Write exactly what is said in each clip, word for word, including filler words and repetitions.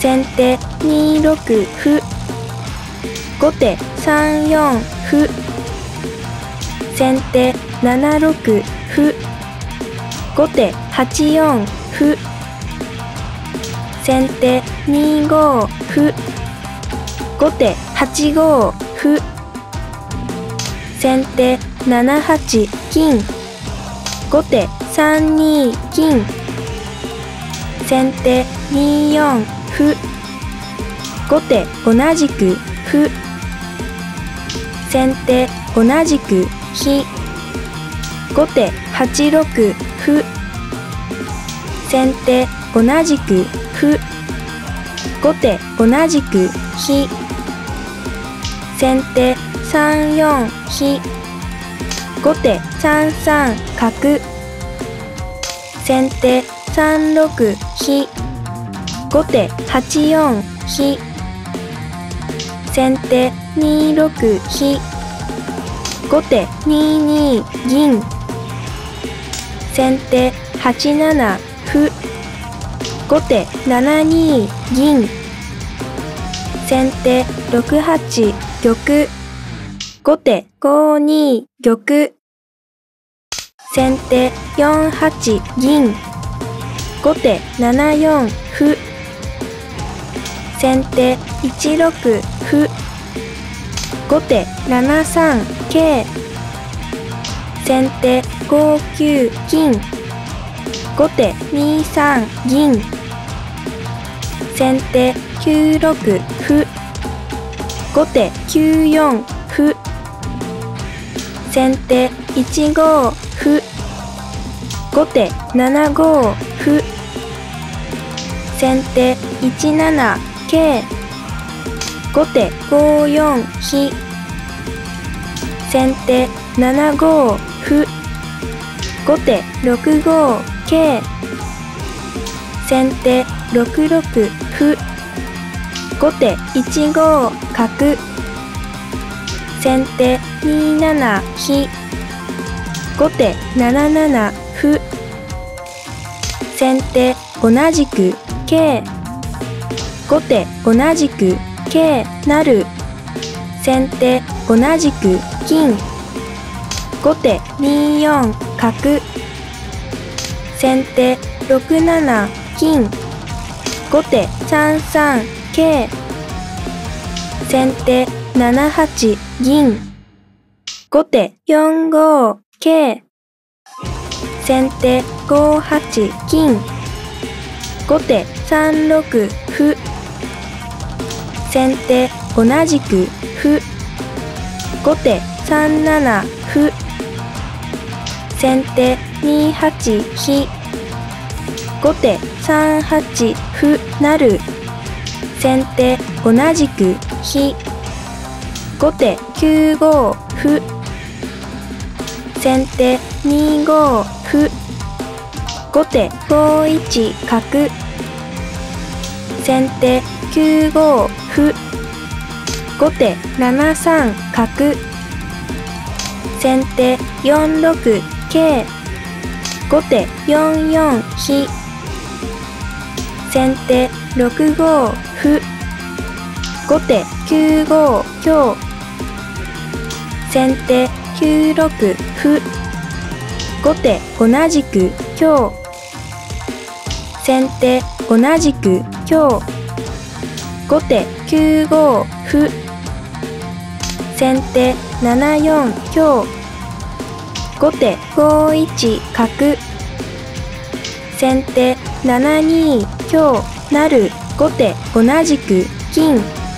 先手にろく歩。後手さんよん歩。先手ななろく歩。後手はちよん歩。先手にご歩。後手はちご歩。先手ななはち金。後手さんに金。先手によん歩。後手同じく歩。先手同じく飛。後手はちろく歩。先手同じく歩。後手同じく飛。先手さんよん飛。後手さんさん角。先手さんろく飛。後手はちよん飛。先手にろく飛。後手にに銀。先手はちなな歩。後手ななに銀。先手ろくはち玉。後手ごに玉。先手よんはち銀。後手ななよん歩。先手いちろく歩。後手ななさん桂。先手ごきゅう金。後手にさん銀。先手きゅうろく歩。後手きゅうよん歩。先手いちご歩。後手ななご歩。先手いちなな桂。後手ごよん飛。先手ななご歩。後手ろくご桂。先手ろくろく歩。後手いちご角。先手になな飛。後手なななな歩。先手同じく桂。後手同じく桂成。先手同じく金。後手によん角。先手ろくなな金。後手さんさん桂。先手ななはち銀。後手よんご桂。先手ごはち金。後手さんろく歩。先手同じく歩。後手さんなな歩。先手にはち飛。後手さんはち歩成。先手同じく飛。後手きゅうご歩。先手にご歩。後手ごいち角。先手きゅうご歩。後手ななさん角。先手よんろく桂。後手よんよん飛。先手ろくご歩。後手きゅうご香。先手きゅうろく歩。後手同じく香。先手同じく香。後手きゅうご歩。先手ななよん香。後手ごいち角。先手ななに香成。後手同じく金。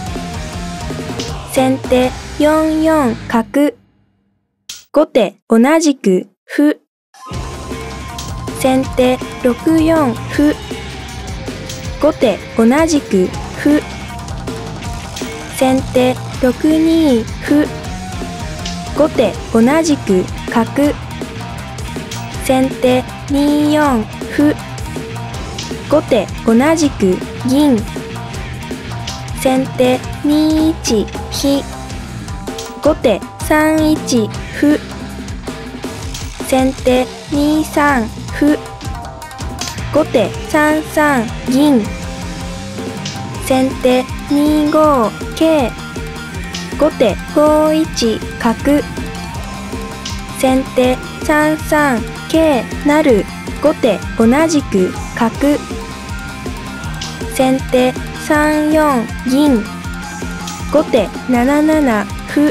先手よんよん角。後手同じく歩。先手ろくよん歩。後手同じく歩。先手ろくに歩。後手同じく角。先手によん歩。後手同じく銀。先手にいち飛。後手さんいち歩。先手にさん歩。後手さんさん銀。 先手にご桂、後手ごいち角、先手さんさん桂成、後手同じく角、先手さんよん銀、後手なななな歩、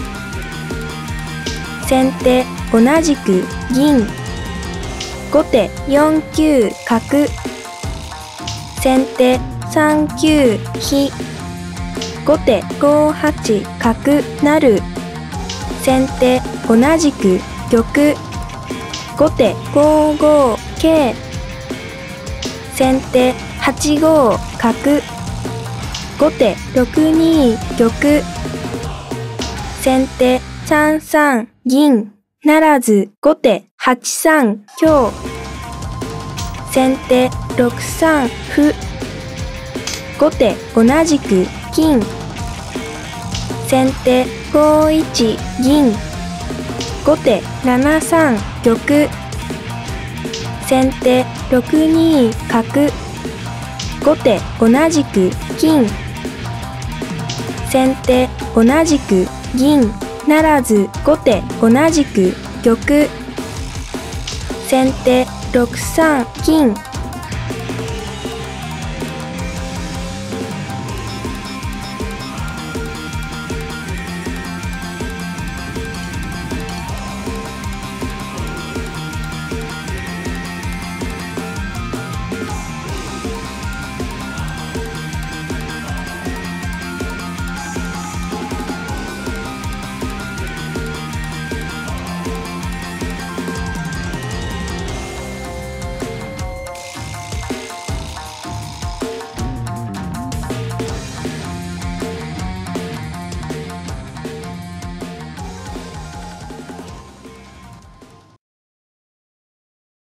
先手同じく銀、後手よんきゅう角、先手さんきゅう飛、後手ごはち角成、先手同じく玉、後手ごご桂、先手はちご角、後手ろくに玉、先手さんさん銀ならず、後手はちさん香、先手ろくさん歩、後手同じく金、先手ごいち銀、後手ななさん玉、先手ろくに角、後手同じく金、先手同じく銀ならず、後手同じく玉、先手ろくさん金。